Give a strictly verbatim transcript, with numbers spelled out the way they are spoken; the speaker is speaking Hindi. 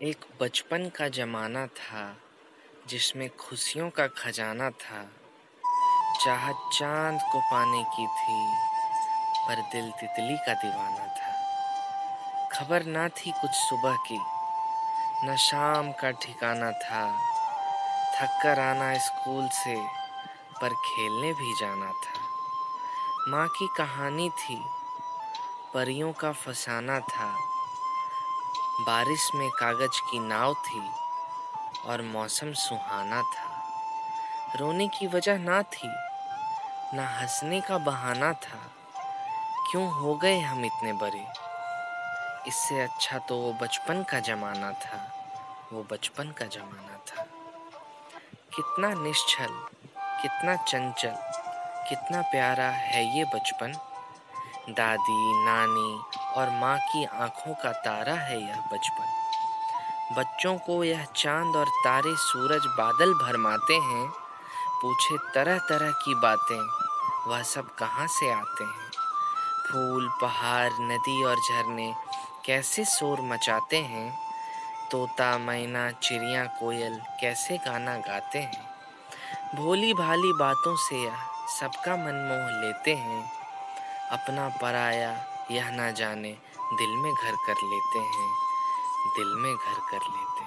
एक बचपन का ज़माना था जिसमें खुशियों का खजाना था। चाहत चाँद को पाने की थी, पर दिल तितली का दीवाना था। खबर ना थी कुछ सुबह की, न शाम का ठिकाना था। थक कर आना स्कूल से, पर खेलने भी जाना था। माँ की कहानी थी, परियों का फसाना था। बारिश में कागज की नाव थी और मौसम सुहाना था। रोने की वजह ना थी, ना हंसने का बहाना था। क्यों हो गए हम इतने बड़े, इससे अच्छा तो वो बचपन का ज़माना था। वो बचपन का ज़माना था। कितना निश्चल, कितना चंचल, कितना प्यारा है ये बचपन। दादी, नानी और माँ की आँखों का तारा है यह बचपन। बच्चों को यह चाँद और तारे, सूरज, बादल भरमाते हैं। पूछे तरह तरह की बातें, वह सब कहाँ से आते हैं। फूल, पहाड़, नदी और झरने कैसे शोर मचाते हैं। तोता, मैना, चिड़िया, कोयल कैसे गाना गाते हैं। भोली भाली बातों से यह सबका मन मोह लेते हैं। अपना पराया यह ना जाने, दिल में घर कर लेते हैं। दिल में घर कर लेते हैं।